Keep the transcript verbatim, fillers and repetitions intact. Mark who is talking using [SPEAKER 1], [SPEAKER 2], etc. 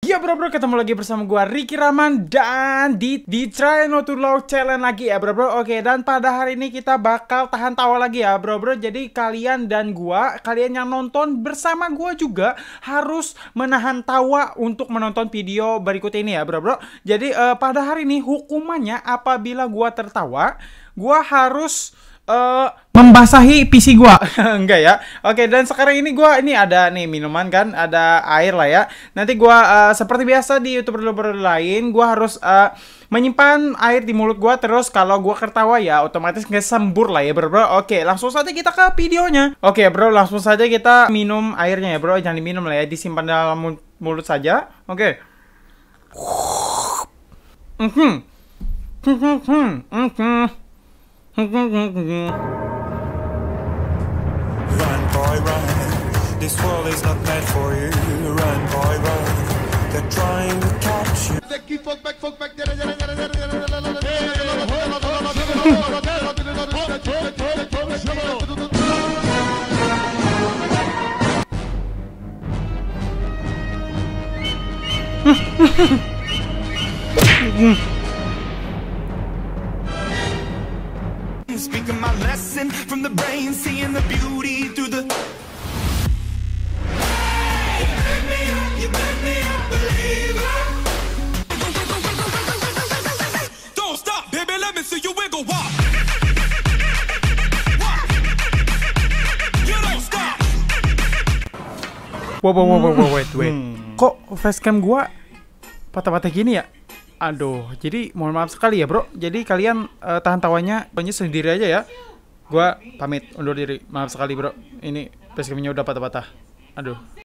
[SPEAKER 1] Ya bro bro, ketemu lagi bersama gua Ricky Rahman dan di di Try Not to Laugh Challenge lagi ya bro bro. Oke, dan pada hari ini kita bakal tahan tawa lagi ya bro bro. Jadi kalian dan gua, kalian yang nonton bersama gua juga harus menahan tawa untuk menonton video berikut ini ya bro bro. Jadi uh, pada hari ini hukumannya apabila gua tertawa, gua harus Uh, membasahi P C gua. Enggak ya. Oke, dan sekarang ini gua ini ada nih minuman kan, ada air lah ya. Nanti gua uh, seperti biasa di YouTuber-YouTuber lain, gua harus uh, menyimpan air di mulut gua, terus kalau gua tertawa ya otomatis ngesembur lah ya bro bro. Oke, langsung saja kita ke videonya. Oke bro, langsung saja kita minum airnya ya bro. Jangan diminum lah ya, disimpan dalam mulut saja. Oke. Mhm. Mhm. Mhm.
[SPEAKER 2] Run, boy, run. This world is not meant for you. Run, boy, run. They're trying to catch you. Speaking my lesson from the brain, seeing the beauty through the. Hey, you make me up, you make me up, believer. Don't stop, baby, let me see you wiggle, walk. Walk. You don't stop.
[SPEAKER 1] Wow, wow, wow, wow, wait, wait. Hmm. Kok facecam gua patah-patah gini ya? Aduh, jadi mohon maaf sekali ya bro. Jadi kalian uh, tahan tawanya, tawanya sendiri aja ya. Gua pamit undur diri. Maaf sekali bro. Ini facecamnya udah patah-patah. Aduh.